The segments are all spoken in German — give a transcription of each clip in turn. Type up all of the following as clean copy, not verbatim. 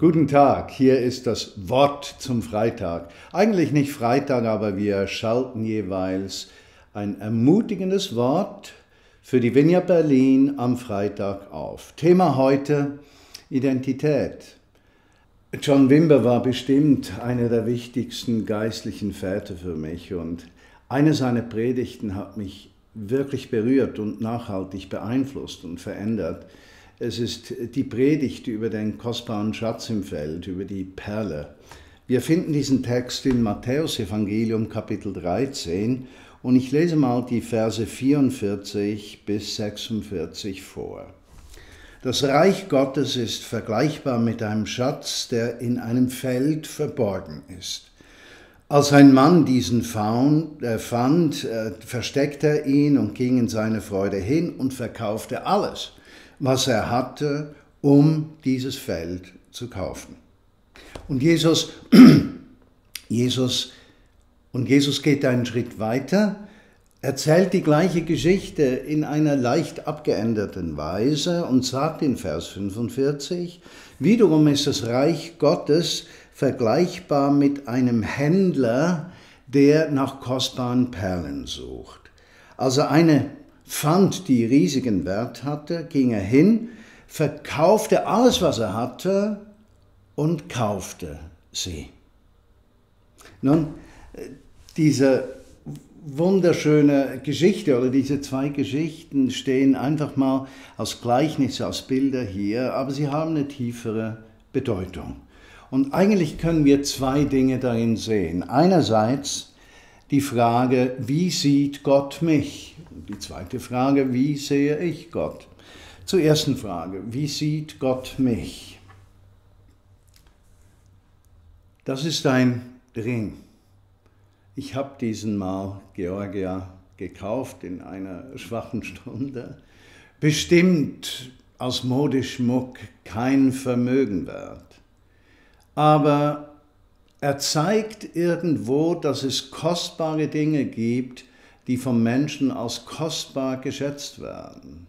Guten Tag, hier ist das Wort zum Freitag. Eigentlich nicht Freitag, aber wir schalten jeweils ein ermutigendes Wort für die Vineyard Berlin am Freitag auf. Thema heute: Identität. John Wimber war bestimmt einer der wichtigsten geistlichen Väter für mich und eine seiner Predigten hat mich wirklich berührt und nachhaltig beeinflusst und verändert. Es ist die Predigt über den kostbaren Schatz im Feld, über die Perle. Wir finden diesen Text in Matthäus Evangelium Kapitel 13 und ich lese mal die Verse 44 bis 46 vor. Das Reich Gottes ist vergleichbar mit einem Schatz, der in einem Feld verborgen ist. Als ein Mann diesen fand, versteckte er ihn und ging in seine Freude hin und verkaufte alles, was er hatte, um dieses Feld zu kaufen. Und Jesus geht einen Schritt weiter, erzählt die gleiche Geschichte in einer leicht abgeänderten Weise und sagt in Vers 45, wiederum ist das Reich Gottes vergleichbar mit einem Händler, der nach kostbaren Perlen sucht. Also eine fand, die riesigen Wert hatte, ging er hin, verkaufte alles, was er hatte und kaufte sie. Nun, diese wunderschöne Geschichte oder diese zwei Geschichten stehen einfach mal als Gleichnisse, als Bilder hier, aber sie haben eine tiefere Bedeutung. Und eigentlich können wir zwei Dinge darin sehen. Einerseits die Frage, wie sieht Gott mich? Die zweite Frage, wie sehe ich Gott? Zur ersten Frage, wie sieht Gott mich? Das ist ein Ring. Ich habe diesen mal, Georgia, gekauft in einer schwachen Stunde. Bestimmt als Modeschmuck kein Vermögen wert. Aber er zeigt irgendwo, dass es kostbare Dinge gibt, die vom Menschen als kostbar geschätzt werden.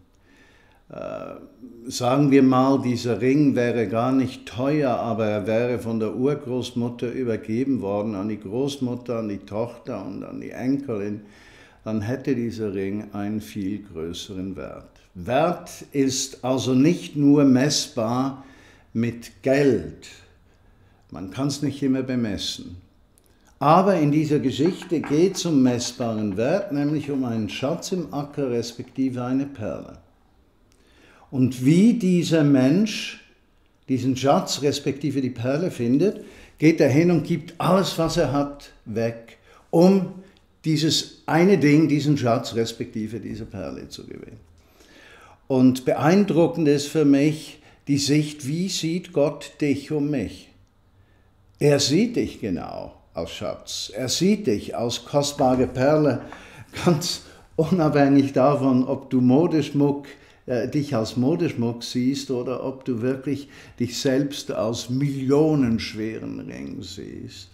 Sagen wir mal, dieser Ring wäre gar nicht teuer, aber er wäre von der Urgroßmutter übergeben worden an die Großmutter, an die Tochter und an die Enkelin, dann hätte dieser Ring einen viel größeren Wert. Wert ist also nicht nur messbar mit Geld. Man kann es nicht immer bemessen. Aber in dieser Geschichte geht es um messbaren Wert, nämlich um einen Schatz im Acker respektive eine Perle. Und wie dieser Mensch diesen Schatz respektive die Perle findet, geht er hin und gibt alles, was er hat, weg, um dieses eine Ding, diesen Schatz respektive diese Perle zu gewinnen. Und beeindruckend ist für mich die Sicht, wie sieht Gott dich und mich? Er sieht dich genau als Schatz. Er sieht dich als kostbare Perle, ganz unabhängig davon, ob du dich als Modeschmuck siehst oder ob du wirklich dich selbst als millionenschweren Ring siehst.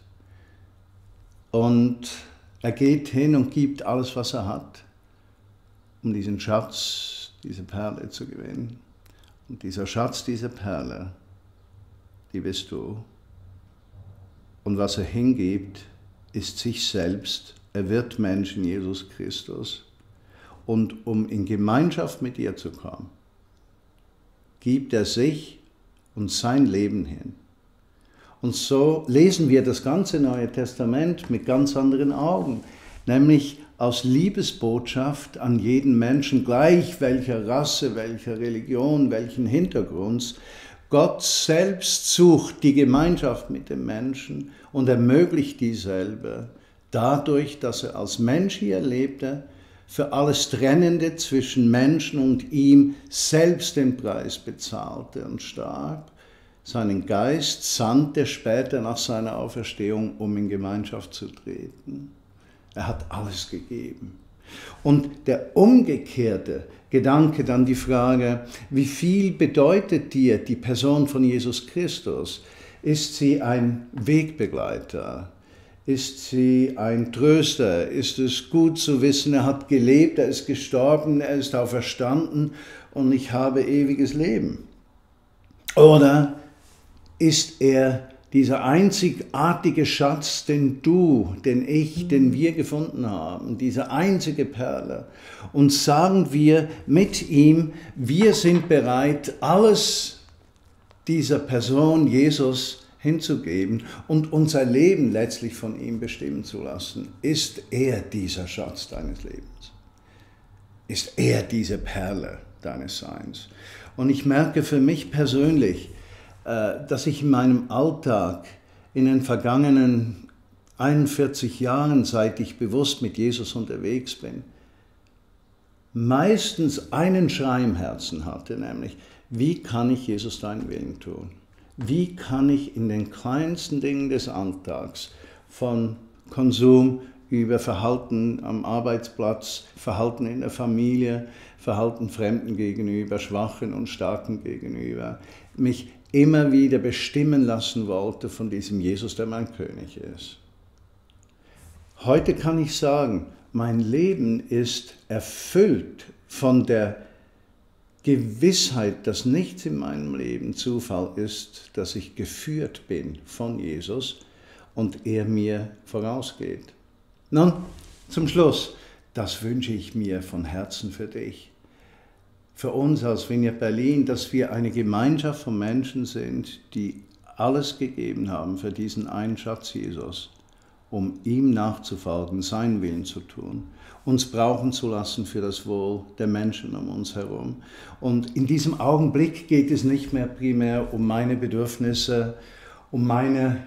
Und er geht hin und gibt alles, was er hat, um diesen Schatz, diese Perle zu gewinnen. Und dieser Schatz, diese Perle, die bist du. Und was er hingibt, ist sich selbst. Er wird Mensch in Jesus Christus. Und um in Gemeinschaft mit dir zu kommen, gibt er sich und sein Leben hin. Und so lesen wir das ganze Neue Testament mit ganz anderen Augen, nämlich aus Liebesbotschaft an jeden Menschen, gleich welcher Rasse, welcher Religion, welchen Hintergrunds. Gott selbst sucht die Gemeinschaft mit dem Menschen und ermöglicht dieselbe dadurch, dass er als Mensch hier lebte, für alles Trennende zwischen Menschen und ihm selbst den Preis bezahlte und starb, seinen Geist sandte später nach seiner Auferstehung, um in Gemeinschaft zu treten. Er hat alles gegeben. Und der umgekehrte Gedanke dann die Frage, wie viel bedeutet dir die Person von Jesus Christus? Ist sie ein Wegbegleiter? Ist sie ein Tröster? Ist es gut zu wissen, er hat gelebt, er ist gestorben, er ist auferstanden und ich habe ewiges Leben? Oder ist er dieser einzigartige Schatz, den du, den ich, den wir gefunden haben, diese einzige Perle. Und sagen wir mit ihm, wir sind bereit, alles dieser Person, Jesus, hinzugeben und unser Leben letztlich von ihm bestimmen zu lassen. Ist er dieser Schatz deines Lebens? Ist er diese Perle deines Seins? Und ich merke für mich persönlich, dass ich in meinem Alltag in den vergangenen 41 Jahren, seit ich bewusst mit Jesus unterwegs bin, meistens einen Schrei im Herzen hatte, nämlich, wie kann ich, Jesus, deinen Willen tun? Wie kann ich in den kleinsten Dingen des Alltags, von Konsum über Verhalten am Arbeitsplatz, Verhalten in der Familie, Verhalten Fremden gegenüber, Schwachen und Starken gegenüber, mich immer wieder bestimmen lassen wollte von diesem Jesus, der mein König ist. Heute kann ich sagen, mein Leben ist erfüllt von der Gewissheit, dass nichts in meinem Leben Zufall ist, dass ich geführt bin von Jesus und er mir vorausgeht. Nun, zum Schluss, das wünsche ich mir von Herzen für dich. Für uns als Vineyard Berlin, dass wir eine Gemeinschaft von Menschen sind, die alles gegeben haben für diesen einen Schatz Jesus, um ihm nachzufolgen, seinen Willen zu tun, uns brauchen zu lassen für das Wohl der Menschen um uns herum. Und in diesem Augenblick geht es nicht mehr primär um meine Bedürfnisse, um meine,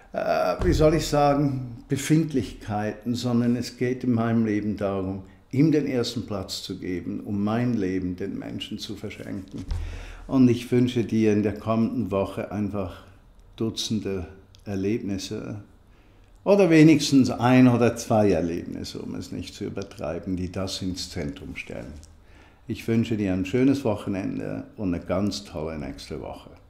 Befindlichkeiten, sondern es geht in meinem Leben darum, ihm den ersten Platz zu geben, um mein Leben den Menschen zu verschenken. Und ich wünsche dir in der kommenden Woche einfach Dutzende Erlebnisse oder wenigstens 1 oder 2 Erlebnisse, um es nicht zu übertreiben, die das ins Zentrum stellen. Ich wünsche dir ein schönes Wochenende und eine ganz tolle nächste Woche.